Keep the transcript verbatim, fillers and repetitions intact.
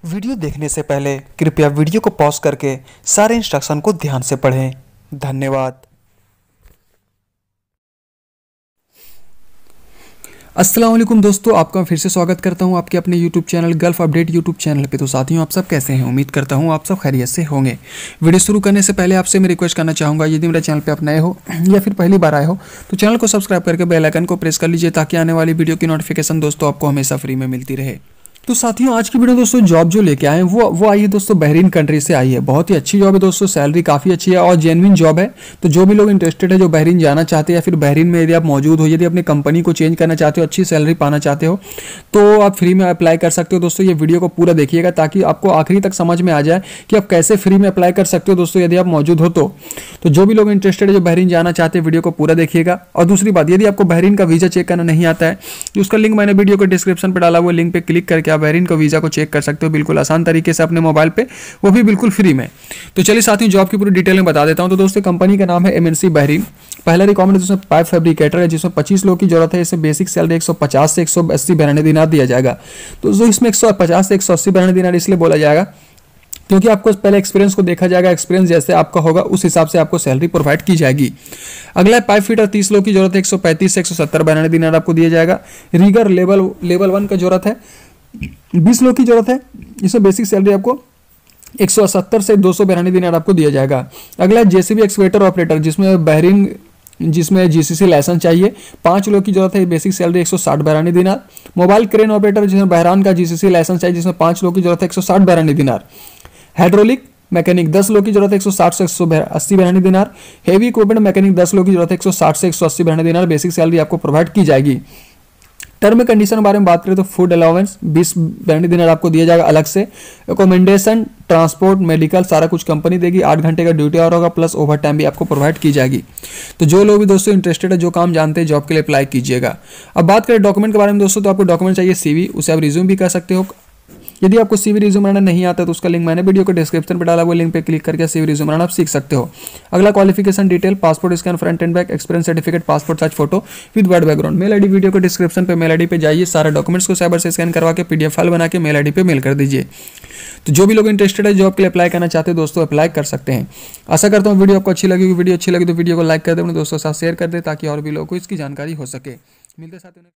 Video देखने से पहले कृपया वीडियो को पॉज करके सारे इंस्ट्रक्शन को ध्यान से पढ़ें। धन्यवाद। अस्सलाम वालेकुम दोस्तों, आपका फिर से स्वागत करता हूं आपके अपने YouTube channel Gulf update YouTube channel पे। तो साथियों, आप सब कैसे हैं? उम्मीद करता हूं आप सब खैरियत से होंगे। वीडियो शुरू करने से पहले आपसे मैं रिक्वेस्ट करना चाहूँगा, यदि मेरे चैनल पे आप नए हो या फिर पहली बार आए हो तो चैनल को सब्सक्राइब करके बेल आइकन को प्रेस कर लीजिए, ताकि आने वाली वीडियो की नोटिफिकेशन दोस्तों आपको हमेशा फ्री में मिलती रहे। तो साथियों, आज की वीडियो दोस्तों जॉब जो लेके आए हैं वो वो आई है दोस्तों बहरीन कंट्री से आई है। बहुत ही अच्छी जॉब है दोस्तों, सैलरी काफ़ी अच्छी है और जेन्युइन जॉब है। तो जो भी लोग इंटरेस्टेड है, जो बहरीन जाना चाहते हैं या फिर बहरीन में यदि आप मौजूद हो, यदि अपनी कंपनी को चेंज करना चाहते हो, अच्छी सैलरी पाना चाहते हो, तो आप फ्री में अप्लाई कर सकते हो। दोस्तों ये वीडियो को पूरा देखिएगा ताकि आपको आखिरी तक समझ में आ जाए कि आप कैसे फ्री में अप्लाई कर सकते हो दोस्तों, यदि आप मौजूद हो तो। तो जो भी लोग इंटरेस्टेड है, जो बहरीन जाना चाहते हैं, वीडियो को पूरा देखिएगा। और दूसरी बात, यदि आपको बहरीन का वीज़ा चेक करना नहीं आता है तो उसका लिंक मैंने वीडियो को डिस्क्रिप्शन पर डाला हुआ, लिंक पे क्लिक करके आप बहरीन का वीज़ा को चेक कर सकते हो बिल्कुल आसान तरीके से अपने मोबाइल पे, वो भी बिल्कुल फ्री में। तो चलिए साथियों, जॉब की पूरी डिटेल में बता देता हूं। तो दोस्तों कंपनी का नाम है एमएनसी बहरीन। पहला रिक्वायरमेंट जिसमें पाइप फैब्रिकेटर है, जिसमें पच्चीस लोगों की जरूरत है। इसमें बेसिक सैलरी एक सौ पचास से एक सौ अस्सी बहरानी दिनार दिया जाएगा। तो जो इसमें एक सौ पचास से एक सौ अस्सी बहरानी दिनार इसलिए बोला जाएगा क्योंकि आपको पहले एक्सपीरियंस को देखा जाएगा, एक्सपीरियंस जैसे आपका होगा उस हिसाब से आपको सैलरी प्रोवाइड की जाएगी। अगला पाइप फिटर तीस लोगों की जरूरत है, एक सौ पैंतीस से एक सौ सत्तर बहरानी दिनार आपको दिया जाएगा। रीगर लेवल लेवल वन का जरूरत है, बीस लोग की जरूरत है। इसमें बेसिक सैलरी आपको एक सौ सत्तर से दो सौ बहरानी दिनार आपको दिया जाएगा। अगला जेसीबी एक्सकेवेटर ऑपरेटर, जिसमें बहरीन जिसमें जीसीसी लाइसेंस चाहिए, पांच लोग की जरूरत है, बेसिक सैलरी एक सौ साठ बहरानी दिनार। मोबाइल क्रेन ऑपरेटर, जिसमें बहरान का जीसीसी लाइसेंस चाहिए, जिसमें पांच लोग की जरूरत है, एक सौ साठ बहरानी दिनार। हाइड्रोलिक मैकेनिक दस लोग की जरूरत है, एक सौ साठ से एक सौ अस्सी बहरानी दिनार। हेवी इक्विपमेंट मैकेनिक दस लोग की जरूरत है, एक सौ साठ से एक सौ अस्सी बहरानी दिनार। बेसिक सैलरी आपको प्रोवाइड की जाएगी। टर्म कंडीशन के बारे में बात करें तो फूड अलाउंस बीस बहरानी दिनार आपको दिया जाएगा अलग से। एकोमोडेशन, ट्रांसपोर्ट, मेडिकल सारा कुछ कंपनी देगी। आठ घंटे का ड्यूटी आवर होगा, प्लस ओवर टाइम भी आपको प्रोवाइड की जाएगी। तो जो लोग भी दोस्तों इंटरेस्टेड है, जो काम जानते हैं, जॉब के लिए अप्लाई कीजिएगा। अब बात करें डॉक्यूमेंट के बारे में दोस्तों, तो आपको डॉक्यूमेंट चाहिए सीवी, उसे आप रिज्यूम भी कर सकते हो। यदि आपको सीवी रिज्यूम बनाना नहीं आता तो उसका लिंक मैंने वीडियो को डिस्क्रिप्शन पर डाला, वो लिंक पे क्लिक करके सीवी रिज्यूम बनाना आप सीख सकते हो। अगला qualification detail, passport scan front and back, experience certificate, passport size photo with word background. Mail ID video को डिस्क्रिप्शन पे मेल आईडी पे जाइए, सारे डॉक्यूमेंट्स को साइबर से स्कैन करवा के पीडीएफ फाइल बना के मेल आईडी पे मेल कर दीजिए। तो जो भी लोग इंटरेस्टेड है, जॉब के लिए अप्लाई करना चाहते हैं दोस्तों, अप्लाई कर सकते हैं। आशा करता हूँ वीडियो आपको अच्छी लगी। वीडियो अच्छी लगी तो वीडियो को लाइक कर दे, अपने दोस्तों के साथ शेयर कर दे, ताकि और भी लोगों को इसकी जानकारी हो सके। मिलते साथ